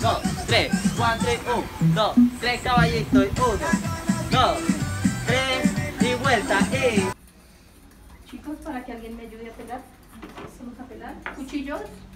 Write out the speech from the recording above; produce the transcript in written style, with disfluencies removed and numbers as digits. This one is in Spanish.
2, 3, 1, 3, 1, 2, 3 caballitos, 1, 2, 3 y vuelta y... Chicos, para que alguien me ayude a pelar, vamos a pelar. ¿Cuchillos?